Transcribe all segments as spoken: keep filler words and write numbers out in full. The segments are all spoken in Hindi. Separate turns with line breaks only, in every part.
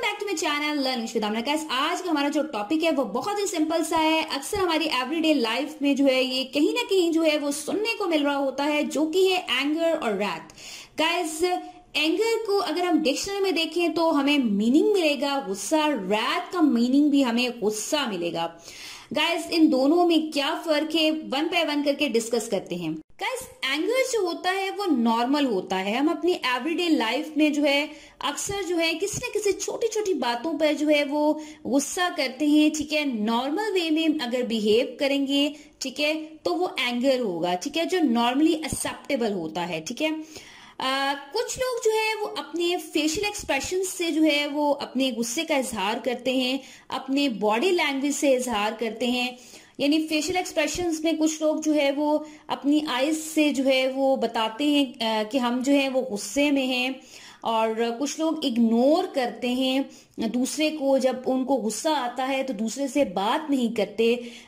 Back to my channel learn with Amna. Guys, आज का हमारा जो टॉपिक है वो बहुत ही सिंपल सा है। अक्सर हमारी एवरीडे लाइफ में जो है ये कहीं ना कहीं जो है वो सुनने को मिल रहा होता है, जो कि है एंगर और रैथ। गाइस, एंगर को अगर हम डिक्शनरी में देखें तो हमें मीनिंग मिलेगा गुस्सा, रैथ का मीनिंग भी हमें गुस्सा मिलेगा। गाइस, इन दोनों में क्या फर्क है वन बाय वन करके डिस्कस करते हैं। गाइस, एंगर जो होता है वो नॉर्मल होता है। हम अपनी एवरीडे लाइफ में जो है अक्सर जो है किसी न किसी छोटी छोटी बातों पर जो है वो गुस्सा करते हैं, ठीक है। नॉर्मल वे में अगर बिहेव करेंगे, ठीक है, तो वो एंगर होगा, ठीक है, जो नॉर्मली एक्सेप्टेबल होता है, ठीक है। Uh, कुछ लोग जो है वो अपने फेशियल एक्सप्रेशन से जो है वो अपने गुस्से का इजहार करते हैं, अपने बॉडी लैंग्वेज से इजहार करते हैं। यानी फेशियल एक्सप्रेशंस में कुछ लोग जो है वो अपनी आईज से जो है वो बताते हैं uh, कि हम जो है वो गुस्से में हैं, और कुछ लोग इग्नोर करते हैं दूसरे को। जब उनको गुस्सा आता है तो दूसरे से बात नहीं करते,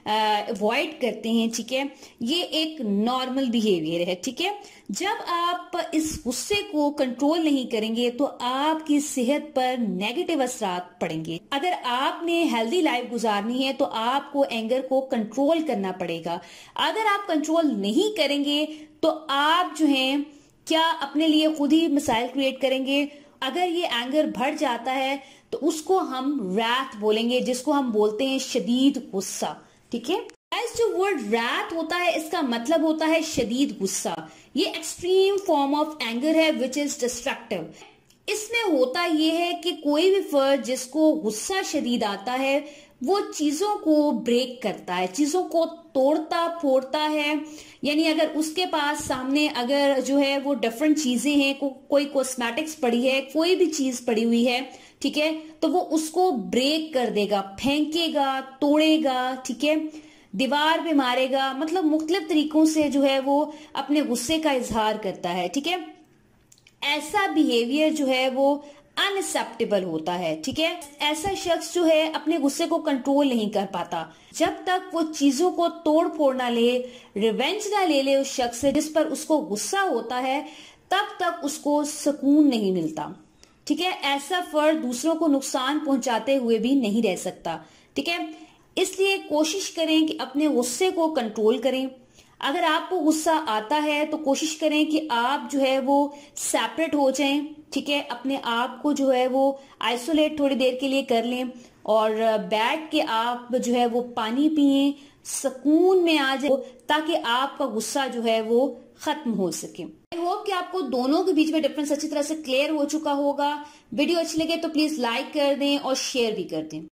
अवॉइड करते हैं, ठीक है। ये एक नॉर्मल बिहेवियर है, ठीक है। जब आप इस गुस्से को कंट्रोल नहीं करेंगे तो आपकी सेहत पर नेगेटिव असरात पड़ेंगे। अगर आपने हेल्दी लाइफ गुजारनी है तो आपको एंगर को कंट्रोल करना पड़ेगा। अगर आप कंट्रोल नहीं करेंगे तो आप जो है क्या अपने लिए खुद ही मसाइल क्रिएट करेंगे। अगर ये एंगर बढ़ जाता है तो उसको हम रैथ बोलेंगे, जिसको हम बोलते हैं शदीद गुस्सा, ठीक है। गाइस, जो वर्ड रैथ होता है इसका मतलब होता है शदीद गुस्सा। ये एक्सट्रीम फॉर्म ऑफ एंगर है विच इज डिस्ट्रक्टिव। इसमें होता यह है कि कोई भी फर्द जिसको गुस्सा शदीद आता है वो चीजों को ब्रेक करता है, चीजों को तोड़ता फोड़ता है। यानी अगर उसके पास सामने अगर जो है वो डिफरेंट चीजें हैं, को, कोई कॉस्मेटिक्स पड़ी है, कोई भी चीज पड़ी हुई है, ठीक है, तो वो उसको ब्रेक कर देगा, फेंकेगा, तोड़ेगा, ठीक है, दीवार पे मारेगा। मतलब मुख्तलिफ तरीकों से जो है वो अपने गुस्से का इजहार करता है, ठीक है। ऐसा बिहेवियर जो है वो अनएक्सेप्टेबल होता है, ठीक है। ऐसा शख्स जो है अपने गुस्से को कंट्रोल नहीं कर पाता। जब तक वो चीजों को तोड़ फोड़ ना ले, रिवेंज ना ले ले उस शख्स से जिस पर उसको गुस्सा होता है, तब तक उसको सुकून नहीं मिलता, ठीक है। ऐसा फर्द दूसरों को नुकसान पहुंचाते हुए भी नहीं रह सकता, ठीक है। इसलिए कोशिश करें कि अपने गुस्से को कंट्रोल करें। अगर आपको गुस्सा आता है तो कोशिश करें कि आप जो है वो सेपरेट हो जाएं, ठीक है। अपने आप को जो है वो आइसोलेट थोड़ी देर के लिए कर लें और बैठ के आप जो है वो पानी पिएं, सुकून में आ जाए, ताकि आपका गुस्सा जो है वो खत्म हो सके। आई होप कि आपको दोनों के बीच में डिफरेंस अच्छी तरह से क्लियर हो चुका होगा। वीडियो अच्छी लगे तो प्लीज लाइक कर दें और शेयर भी कर दें।